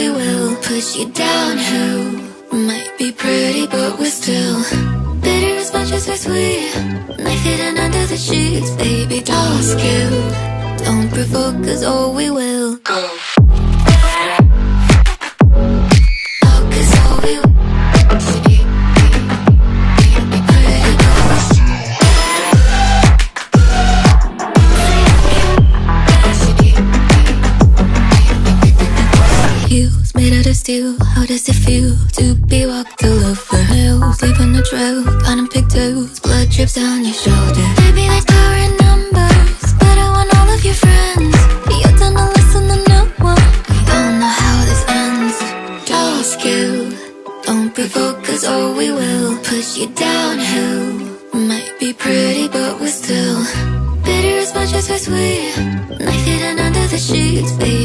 we will push you down. Who might be pretty, but we're still bitter as much as we're sweet. Knife hidden under the sheets, baby, toss you. Don't provoke us or we will go. Made out of steel, how does it feel to be walked all over hills? Leaving a trail, counting pigtails, blood drips down your shoulder. Maybe there's power in numbers, but I want all of your friends. You're done to listen to no one. We don't know how this ends. Toss you, don't provoke us or we will push you down. Who might be pretty, but we're still bitter as much as we're sweet. Knife hidden under the sheets, baby.